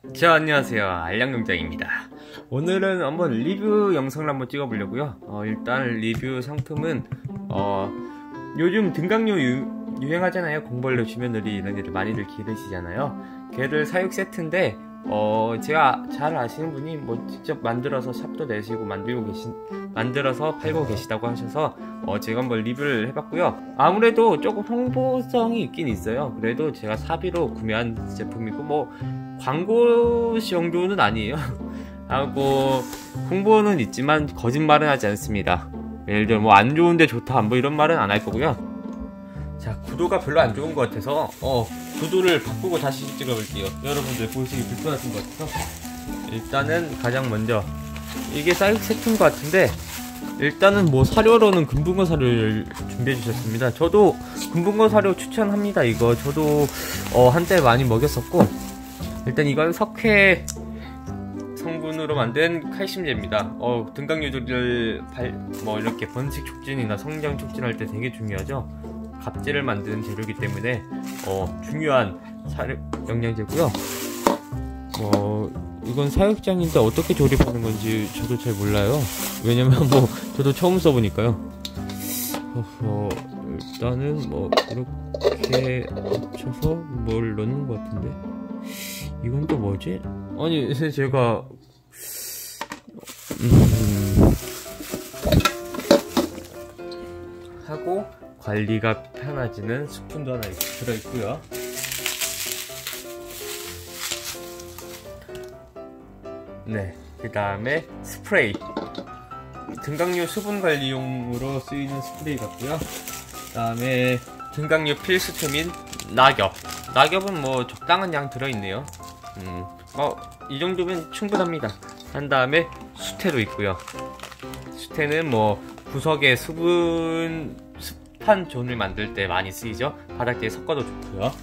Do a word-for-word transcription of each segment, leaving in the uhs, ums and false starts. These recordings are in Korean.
자, 안녕하세요. 알량농장입니다. 오늘은 한번 리뷰 영상을 한번 찍어보려고요. 어, 일단 리뷰 상품은 어, 요즘 등강류 유, 유행하잖아요. 공벌레, 주면놀이 이런 애들 많이들 기르시잖아요. 걔들 사육 세트인데 어, 제가 잘 아시는 분이 뭐 직접 만들어서 샵도 내시고 만들고 계신 만들어서 팔고 계시다고 하셔서 어, 제가 한번 리뷰를 해봤고요. 아무래도 조금 홍보성이 있긴 있어요. 그래도 제가 사비로 구매한 제품이고 뭐 광고 정도는 아니에요. 하고 홍보는 있지만 거짓말은 하지 않습니다. 예를 들어 뭐 안 좋은데 좋다 뭐 이런 말은 안 할 거고요. 자, 구도가 별로 안 좋은 것 같아서 어 구도를 바꾸고 다시 찍어볼게요. 여러분들 보시기 불편하신 것 같아서 일단은 가장 먼저 이게 사육 세트인 것 같은데 일단은 뭐 사료로는 금붕어 사료를 준비해 주셨습니다. 저도 금붕어 사료 추천합니다. 이거 저도 어 한때 많이 먹였었고 일단 이건 석회 성분으로 만든 칼슘제입니다. 어, 등강류들을 발, 뭐 이렇게 번식 촉진이나 성장 촉진할 때 되게 중요하죠. 갑질을 만드는 재료이기 때문에 어, 중요한 사료, 영양제고요. 어, 이건 사육장인데 어떻게 조립하는 건지 저도 잘 몰라요. 왜냐면 뭐 저도 처음 써보니까요. 어, 일단은 뭐 이렇게 합쳐서 뭘 넣는 것 같은데 이건 또 뭐지? 아니 제가 음... 하고 관리가 편해지는 스푼도 하나 들어있고요. 네, 그 다음에 스프레이, 등강류 수분 관리용으로 쓰이는 스프레이 같고요. 그 다음에 등강류 필수템인 낙엽. 낙엽은 뭐 적당한 양 들어있네요. 음, 어, 이 정도면 충분합니다. 한 다음에 수태도 있고요. 수태는 뭐 구석에 수분 습한 존을 만들 때 많이 쓰이죠. 바닥재에 섞어도 좋고요.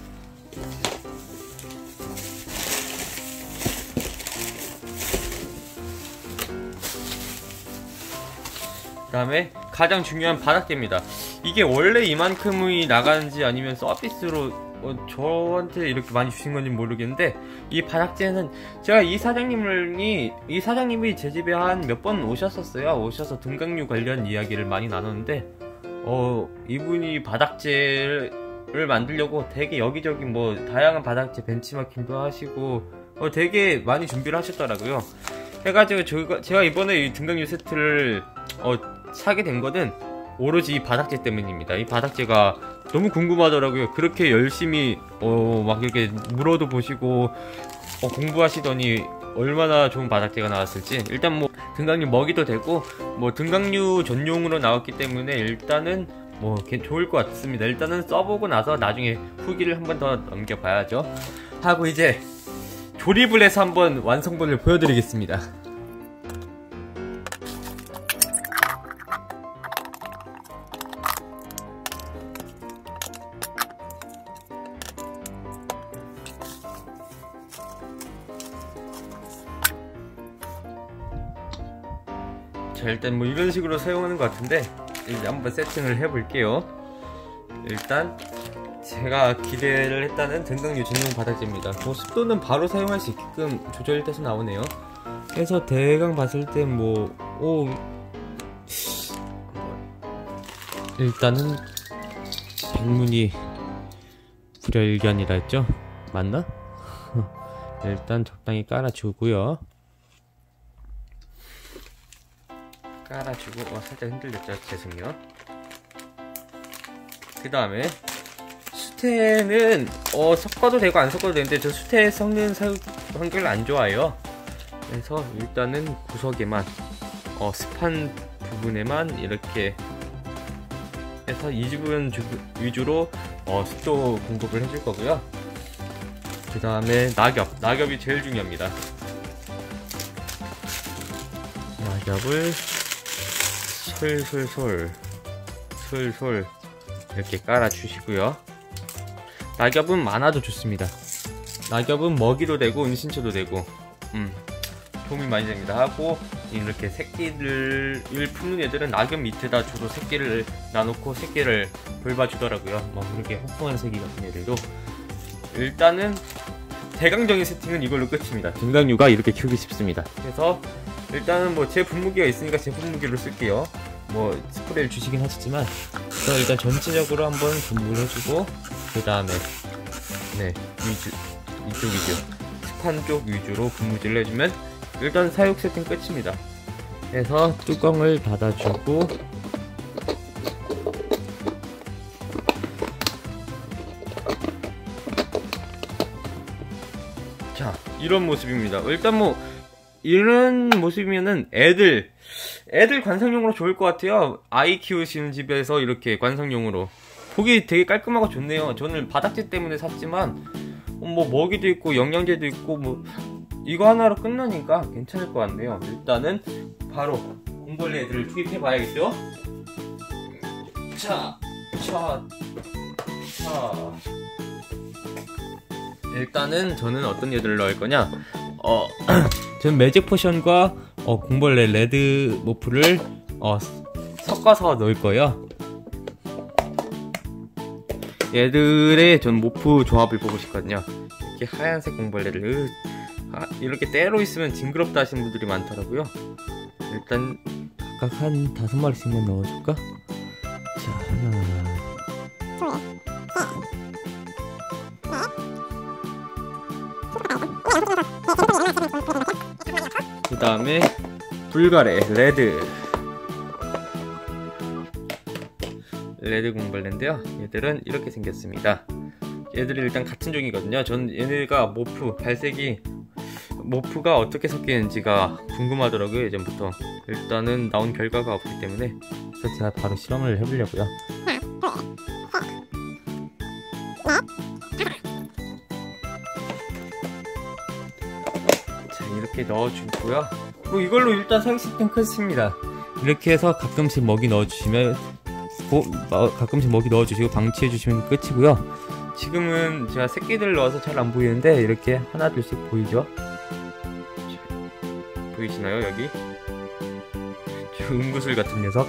그 다음에 가장 중요한 바닥재입니다. 이게 원래 이만큼이 나가는지 아니면 서비스로 어, 저한테 이렇게 많이 주신 건지 모르겠는데 이 바닥재는 제가 이 사장님이 이 사장님이 제 집에 한 몇 번 오셨었어요. 오셔서 등강류 관련 이야기를 많이 나눴는데 어 이분이 바닥재를 만들려고 되게 여기저기 뭐 다양한 바닥재 벤치마킹도 하시고 어 되게 많이 준비를 하셨더라고요. 해가지고 제가, 제가 이번에 이 등강류 세트를 어 사게 된 거는 오로지 이 바닥재 때문입니다. 이 바닥재가 너무 궁금하더라고요. 그렇게 열심히 어 막 이렇게 물어도 보시고 어 공부하시더니 얼마나 좋은 바닥재가 나왔을지. 일단 뭐 등강류 먹이도 되고 뭐 등강류 전용으로 나왔기 때문에 일단은 뭐 좋을 것 같습니다. 일단은 써보고 나서 나중에 후기를 한 번 더 넘겨봐야죠. 하고 이제 조립을 해서 한번 완성본을 보여드리겠습니다. 자, 일단 뭐 이런 식으로 사용하는 것 같은데 이제 한번 세팅을 해볼게요. 일단 제가 기대를 했다는 등강류 전용 바닥재입니다. 뭐 습도는 바로 사용할 수 있게끔 조절돼서 나오네요. 그래서 대강 봤을 때 뭐 오 일단은 백문이 불여일견이라 했죠? 맞나? 일단 적당히 깔아주고요. 깔아주고 어, 살짝 흔들렸죠? 죄송해요. 그 다음에 수태는 어, 섞어도 되고 안 섞어도 되는데 저 수태 섞는 사육 환경을 안 좋아해요. 그래서 일단은 구석에만 어, 습한 부분에만 이렇게 해서 이 부분 위주로 어, 습도 공급을 해줄 거고요. 그 다음에 낙엽, 낙엽이 제일 중요합니다. 낙엽을 솔솔솔 솔솔 이렇게 깔아 주시고요. 낙엽은 많아도 좋습니다. 낙엽은 먹이도 되고 은신처도 되고 음 도움이 많이 됩니다. 하고 이렇게 새끼를 품는 애들은 낙엽 밑에다 주로 새끼를 놔놓고 새끼를 돌봐주더라고요. 뭐 이렇게 호풍한 새끼 같은 애들도 일단은 대강적인 세팅은 이걸로 끝입니다. 등강류가 이렇게 키우기 쉽습니다. 그래서 일단은 뭐 제 분무기가 있으니까 제 분무기로 쓸게요. 뭐 스프레이를 주시긴 하시지만 저 일단 전체적으로 한번 분무를 해주고 그 다음에 네 위주 이쪽이죠. 스판 쪽 위주로 분무질을 해주면 일단 사육 세팅 끝입니다. 그래서 뚜껑을 닫아주고 자 이런 모습입니다. 일단 뭐 이런 모습이면은 애들 애들 관상용으로 좋을 것 같아요. 아이 키우시는 집에서 이렇게 관상용으로 보기 되게 깔끔하고 좋네요. 저는 바닥재 때문에 샀지만 뭐 먹이도 있고 영양제도 있고 뭐 이거 하나로 끝나니까 괜찮을 것 같네요. 일단은 바로 공벌레 애들을 투입해 봐야겠죠. 자, 자, 자. 일단은 저는 어떤 애들을 넣을 거냐? 어, 저는 매직 포션과 어, 공벌레 레드 모프를 어, 섞어서 넣을 거예요. 얘들의 전 모프 조합을 보고 싶거든요. 이렇게 하얀색 공벌레를 아, 이렇게 때로 있으면 징그럽다 하시는 분들이 많더라고요. 일단 각각 한 다섯 마리씩만 넣어줄까? 자, 하나, 그 다음에 불가래 레드 레드 공벌레인데요. 얘들은 이렇게 생겼습니다. 얘들이 일단 같은 종이거든요. 전 얘네가 모프 발색이 모프가 어떻게 섞이는지가 궁금하더라고요. 예전부터. 일단은 나온 결과가 없기 때문에 그래서 제가 바로 실험을 해보려고요. 자 이렇게 넣어주고요. 그리고 이걸로 일단 사육 시스템 끝입니다. 이렇게 해서 가끔씩 먹이 넣어주시면 고, 어, 가끔씩 먹이 넣어주시고 방치해주시면 끝이고요. 지금은 제가 새끼들 넣어서 잘 안 보이는데 이렇게 하나 둘씩 보이죠? 보이시나요 여기? 음구슬 같은 녀석.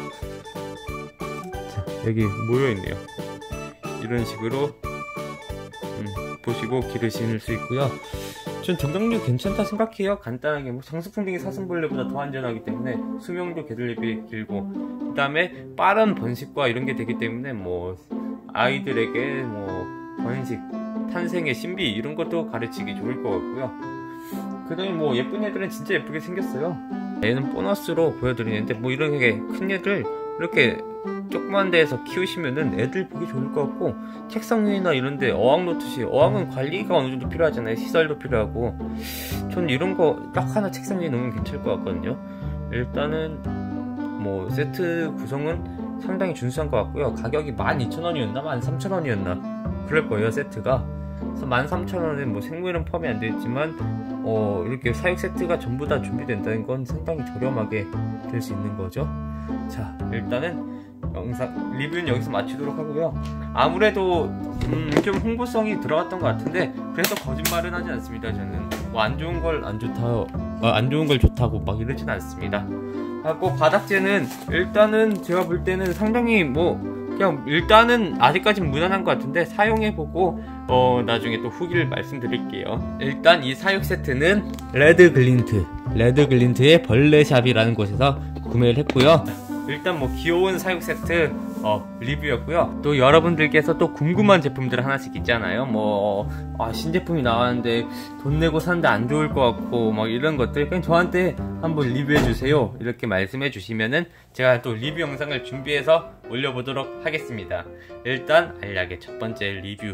자 여기 모여있네요. 이런 식으로 음, 보시고 기르실 수 있고요. 전 등강류 괜찮다 생각해요. 간단하게 뭐 장수풍뎅이 사슴벌레보다 더 안전하기 때문에 수명도 개들에 비해 길고 그 다음에 빠른 번식과 이런 게 되기 때문에 뭐 아이들에게 뭐 번식, 탄생의 신비 이런 것도 가르치기 좋을 것 같고요. 그 다음에 뭐 예쁜 애들은 진짜 예쁘게 생겼어요. 얘는 보너스로 보여드리는데 뭐 이렇게 큰 애들 이렇게 조그만 데에서 키우시면은 애들 보기 좋을 것 같고 책상 위나 이런데 어항 놓듯이 어항은 관리가 어느 정도 필요하잖아요. 시설도 필요하고 전 이런 거 딱 하나 책상 위에 놓으면 괜찮을 것 같거든요. 일단은 뭐 세트 구성은 상당히 준수한 것 같고요. 가격이 만 이천 원이었나 만 삼천 원이었나 그럴 거예요 세트가. 그래서 만 삼천 원에 뭐 생물은 포함이 안 되어 있지만 어 이렇게 사육 세트가 전부 다 준비된다는 건 상당히 저렴하게 될 수 있는 거죠. 자 일단은 영상 리뷰는 여기서 마치도록 하고요. 아무래도 음, 좀 홍보성이 들어갔던 것 같은데 그래서 거짓말은 하지 않습니다. 저는 뭐 안 좋은 걸 안 좋다 어, 안 좋은 걸 좋다고 막 이러진 않습니다. 하고 바닥재는 일단은 제가 볼 때는 상당히 뭐 그냥 일단은 아직까지는 무난한 것 같은데 사용해보고 어 나중에 또 후기를 말씀드릴게요. 일단 이 사육 세트는 레드 글린트 레드 글린트의 벌레샵이라는 곳에서 구매를 했고요. 일단 뭐 귀여운 사육 세트 어, 리뷰였고요. 또 여러분들께서 또 궁금한 제품들 하나씩 있잖아요. 뭐 아, 신제품이 나왔는데 돈 내고 사는데 안 좋을 것 같고 막 이런 것들 그냥 저한테 한번 리뷰해주세요 이렇게 말씀해 주시면은 제가 또 리뷰 영상을 준비해서 올려보도록 하겠습니다. 일단 알약의 첫 번째 리뷰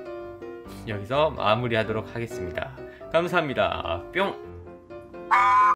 여기서 마무리하도록 하겠습니다. 감사합니다. 뿅.